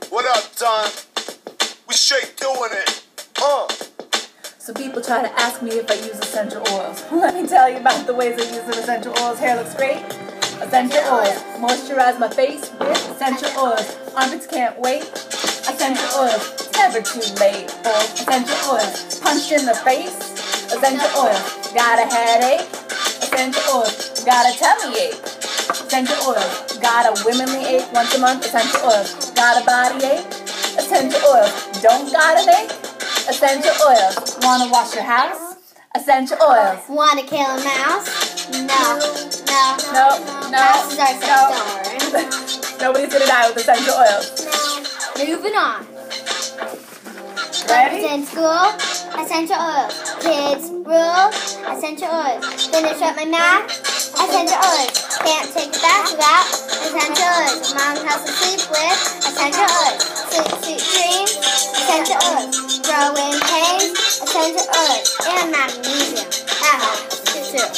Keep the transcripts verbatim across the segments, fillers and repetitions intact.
What up, Don? We straight doing it. Uh. So people try to ask me if I use essential oils. Let me tell you about the ways I use the essential oils. Hair looks great. Essential oils. Moisturize my face with essential oils. Armpits can't wait. Essential oils. It's never too late for essential oils. Punched in the face. Essential oils. Got a headache. Essential oils. Got a tummy ache. Essential oils. Got a womanly ache once a month. Essential oils. Got a body ache. Essential oils. Don't got an ache. Essential oils. Wanna wash your house? Essential oils. Wanna kill a mouse? No. No. No. No. Mouses are so No. darn. Nobody's gonna die with essential oils. No. Moving on. Ready? In school, essential oils. Kids rule, essential oils. Finish up my math, essential oils. Can't take a bath without essential oils. Mom has to sleep with essential oils. Sleep, sweet dreams, essential oils. Growing pains, essential oils. And magnesium. That helps too.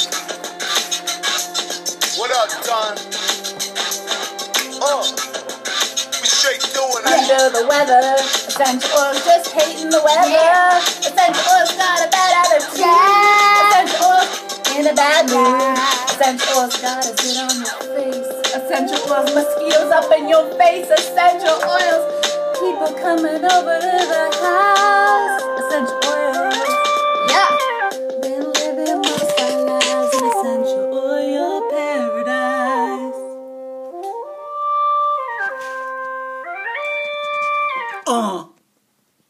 What up, Don? Uh. We straight doing it. Under the weather, essential oils just hating the weather. Yeah. Essential oils got a bad attitude. Yeah. Essential oils in a bad mood. Essential oils gotta sit on your face. Essential oils, mosquitoes up in your face. Essential oils, people coming over to the house. Essential oils.